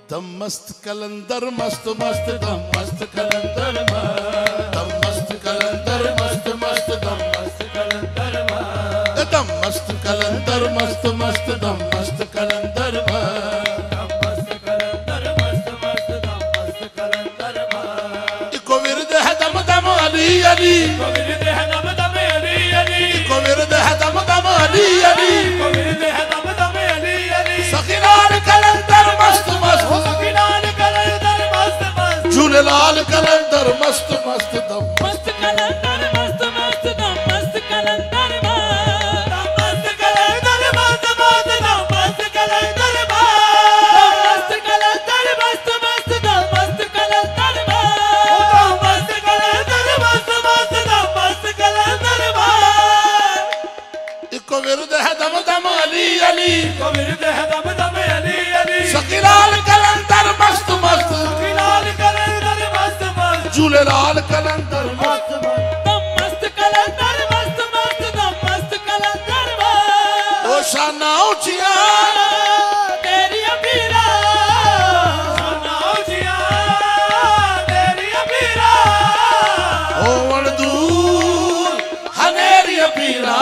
दम मस्त कलंदर मस्त मस्त दम मस्त कलंदर दम मस्त कलंदर मस्त मस्त दम मस्त कलंदर दम मस्त कलंदर मस्त मस्त दम मस्त कलंदर दम मस्त कलंदर मस्त मस्त दम मस्त कलंदर इको विरद है दम दम अली अली इको विरद है दम दम अली अली इको विरद है दम दम अली अली इको विरद है दम दम अली अली सखीनाल कलंदर मस्त मस्त सखीनाल कलंदर मस्त मस्त झूलेलाल कलंदर मस्त मस्त दम मस्त कलंदर मस्त मस्त दम मस्त कलंदर दम मस्त कलंदर मस्त मस्त दम मस्त कलंदर दम मस्त कलंदर मस्त मस्त दम मस्त कलंदर दम मस्त कलंदर मस्त मस्त दम मस्त कलंदर इको विरद है दम दम अली अली इको विरद है दम दम अली अली सखीलाल कलंदर मस्त मस्त सखीलाल कलंदर मस्त मस्त झूलेलाल कलंदर मस्त मस्त दम मस्त कलंदर मस्त मस्त दम मस्त कलंदर ओ शाना ऊंचिया तेरी अबीरा शाना ऊंचिया तेरी अबीरा ओ वण दूर हनेरी अबीरा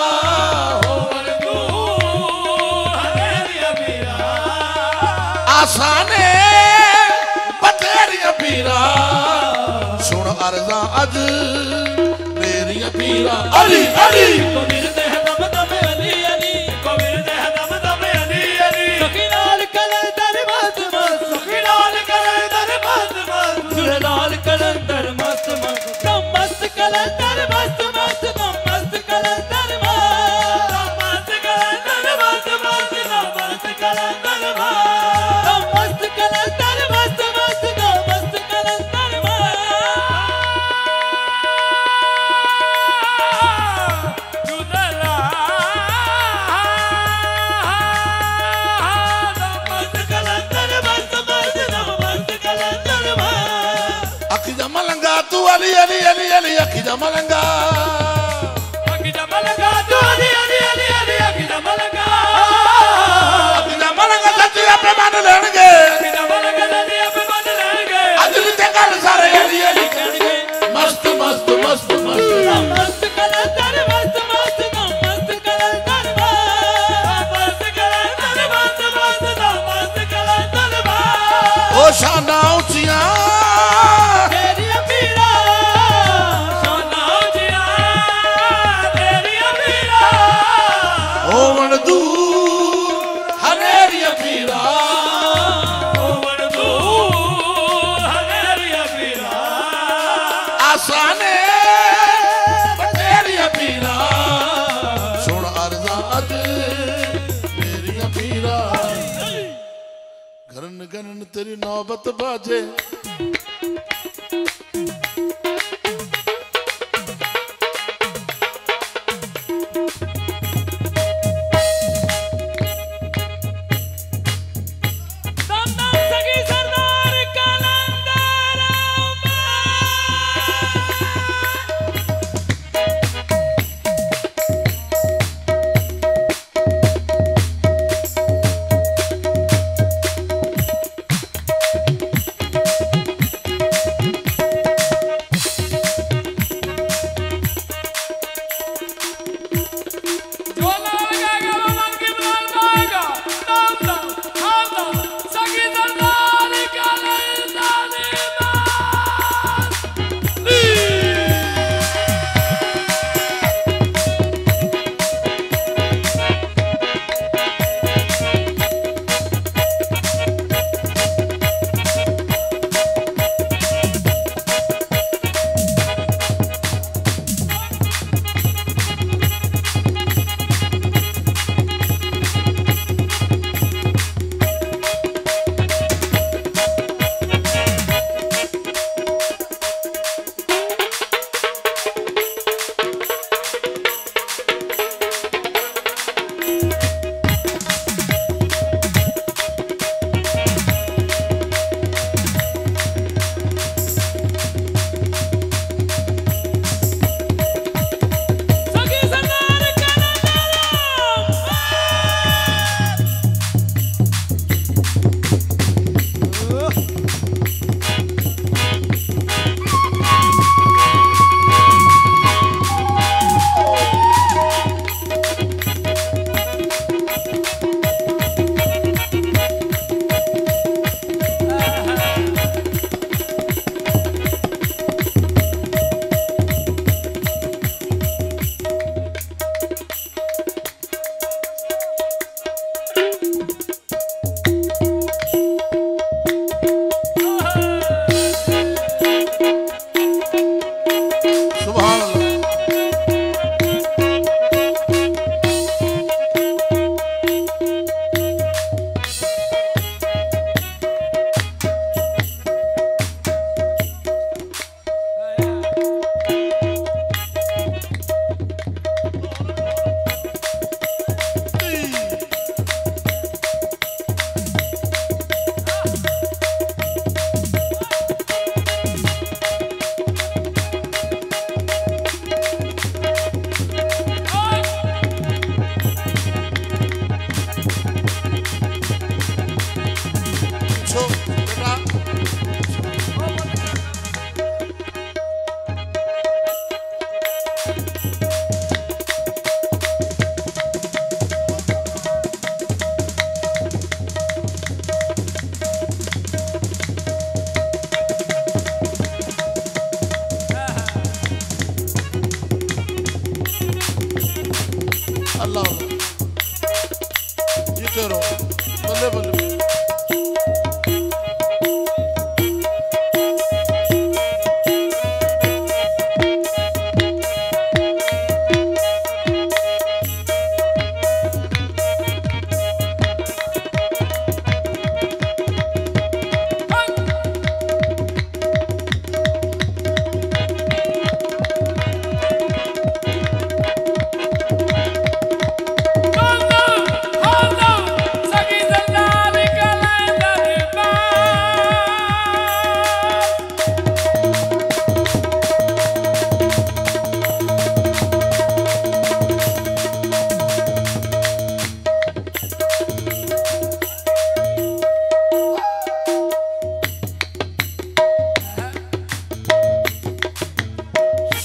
आसाने बतेरिया पीरा सुन अर्जा अज मेरिया पीरा अली अली को विरदे है दम दम अली अली को विरदे है दम दम अली अली सखीनाल कलंदर मस्त मस्त सखीनाल कलंदर मस्त मस्त झूलेलाल कलंदर मस्त मस्त दम मस्त कलंदर मस्त मस्त दम मस्त कलंदर दम मस्त कलंदर मस्त मस्त दम मस्त कलंदर तू अली अली अली अली अखी जमलंगा तू अली अली अली अली अखी जमलंगा सच्ची अपने मान लेंगे अजली ते गल सारे अली अली कहणगे मस्त मस्त मस्त मस्त मस्त कलंदर मस्त मस्त मस्त कलंदर मस्त कलंदर मस्त मस्त मस्त कलंदर ओ शाना ऊंचिया गरन तेरी नौबत बाजे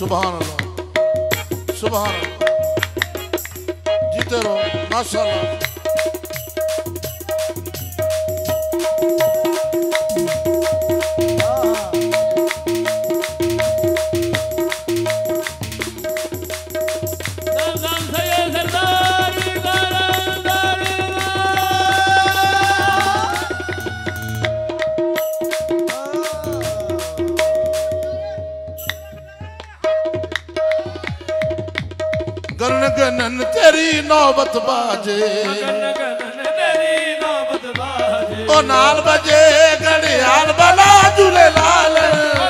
सुभान अल्लाह सुभान अल्लाह जीते रहो माशाअल्लाह। गन गनन तेरी नौबत बाजे ओ नाल बजे घड़ियाल बला झूलेलाल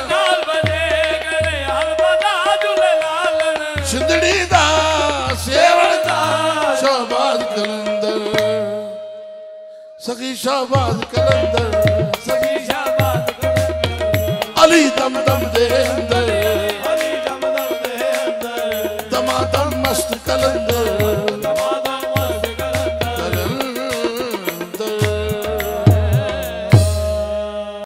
सिंधड़ी दा सेवण दा शाहबाज कलंदर सखी शाहबाज कलंदर